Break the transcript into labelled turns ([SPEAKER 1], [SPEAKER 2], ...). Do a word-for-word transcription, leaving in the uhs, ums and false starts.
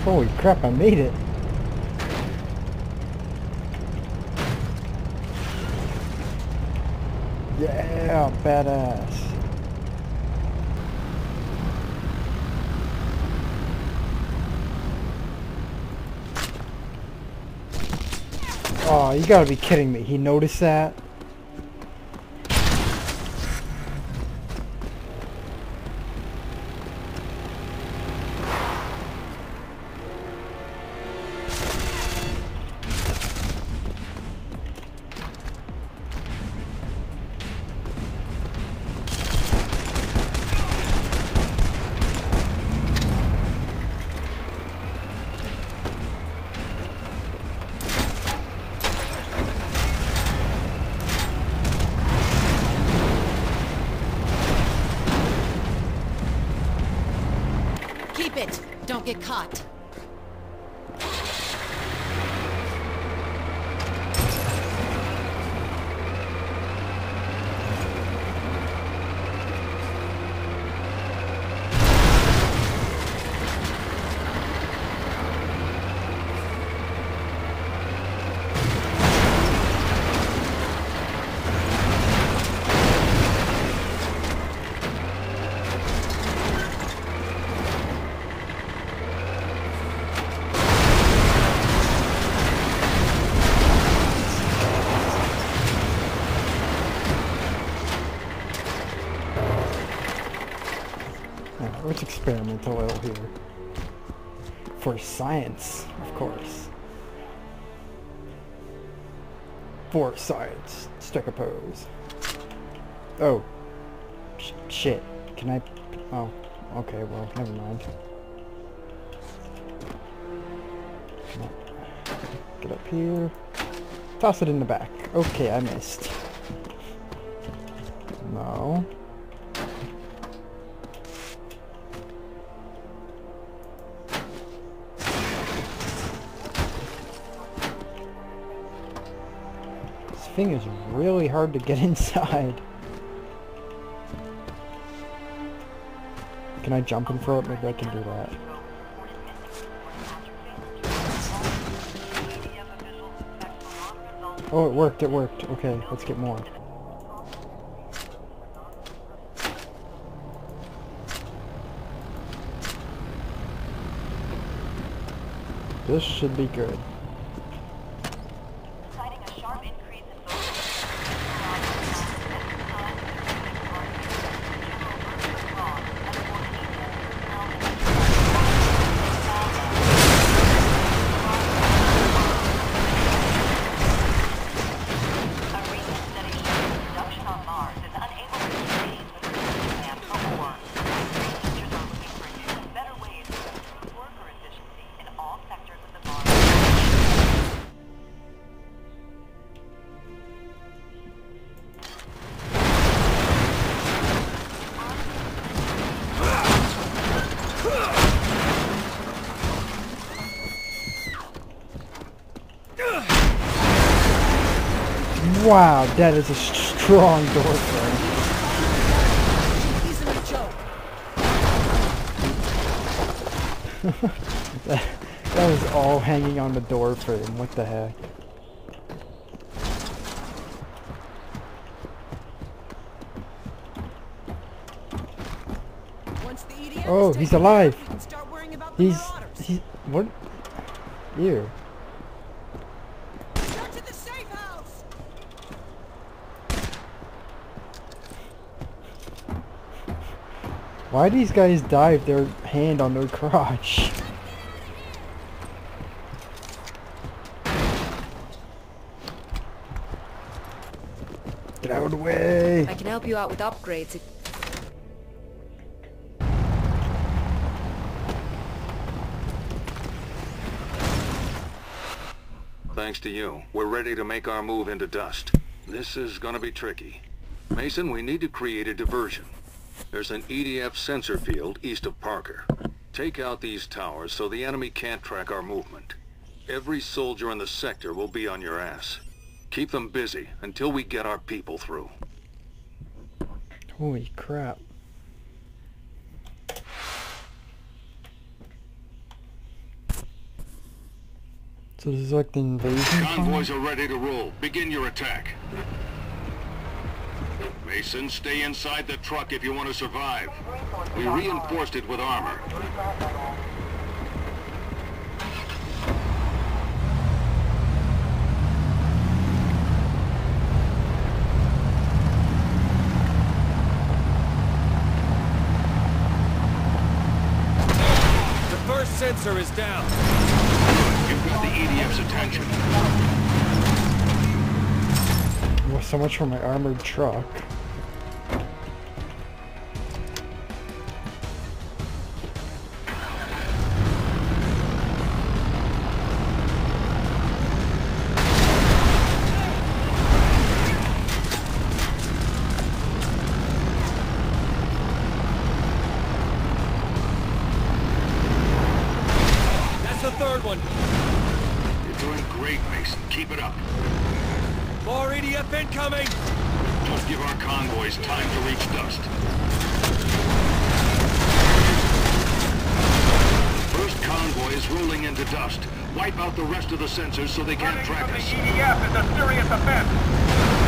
[SPEAKER 1] Holy crap, I made it. Yeah, badass. Oh, you gotta be kidding me. He noticed that?
[SPEAKER 2] Keep it! Don't get caught!
[SPEAKER 1] What's experimental oil here? For science, of course. For science. Strike a pose. Oh. Sh shit. Can I... Oh. Okay, well, never mind. Get up here. Toss it in the back. Okay, I missed. No. Thing is really hard to get inside. Can I jump and throw it? Maybe I can do that. Oh, it worked, it worked. Okay, let's get more. This should be good. Wow, that is a strong door frame. that, that was all hanging on the door frame. What the heck? Oh, he's alive. He's he's what? Ew. Why do these guys dive their hand on their crotch? Get out of the way!
[SPEAKER 2] I can help you out with upgrades.
[SPEAKER 3] Thanks to you, we're ready to make our move into Dust. This is gonna be tricky. Mason, we need to create a diversion. There's an E D F sensor field east of Parker. Take out these towers so the enemy can't track our movement. Every soldier in the sector will be on your ass. Keep them busy until we get our people through.
[SPEAKER 1] Holy crap. So this is like the invasion
[SPEAKER 3] Convoys
[SPEAKER 1] plan?
[SPEAKER 3] are ready to roll. Begin your attack. Mason, stay inside the truck if you want to survive. We reinforced it with armor.
[SPEAKER 4] The first sensor is down.
[SPEAKER 3] You've got the E D F's attention.
[SPEAKER 1] Well, so much for my armored truck.
[SPEAKER 4] The third one.
[SPEAKER 3] You're doing great, Mason. Keep it up.
[SPEAKER 4] More E D F incoming.
[SPEAKER 3] Just give our convoys time to reach dust. First convoy is rolling into dust. Wipe out the rest of the sensors so they can't track us.
[SPEAKER 5] The E D F is a serious offense.